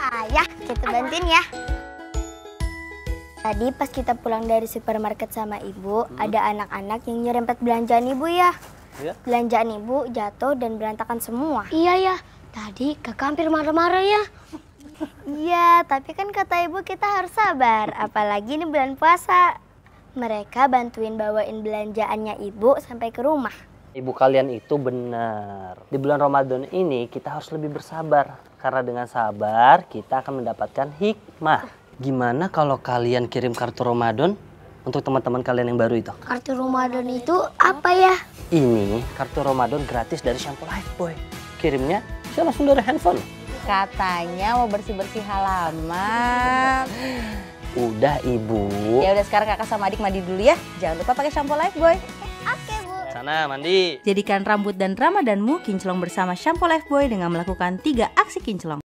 Ayah, kita bantuin ya. Tadi pas kita pulang dari supermarket sama ibu, ada anak-anak yang nyerempet belanjaan ibu ya. Ya? Belanjaan ibu jatuh dan berantakan semua. Iya ya, tadi kakak hampir marah-marah ya. Iya, tapi kan kata ibu kita harus sabar, apalagi ini bulan puasa. Mereka bantuin bawain belanjaannya ibu sampai ke rumah. Ibu kalian itu benar. Di bulan Ramadan ini kita harus lebih bersabar. Karena dengan sabar kita akan mendapatkan hikmah. Gimana kalau kalian kirim kartu Ramadan untuk teman-teman kalian yang baru itu? Kartu Ramadan itu apa ya? Ini kartu Ramadan gratis dari Shampoo Lifebuoy. Kirimnya bisa langsung dari handphone. Katanya mau bersih-bersih halaman. Udah ibu. Ya udah sekarang kakak sama adik mandi dulu ya. Jangan lupa pakai shampoo Lifebuoy. Oke, Bu. Sana mandi. Jadikan rambut dan Ramadanmu kinclong bersama shampoo Lifebuoy dengan melakukan 3 aksi kinclong.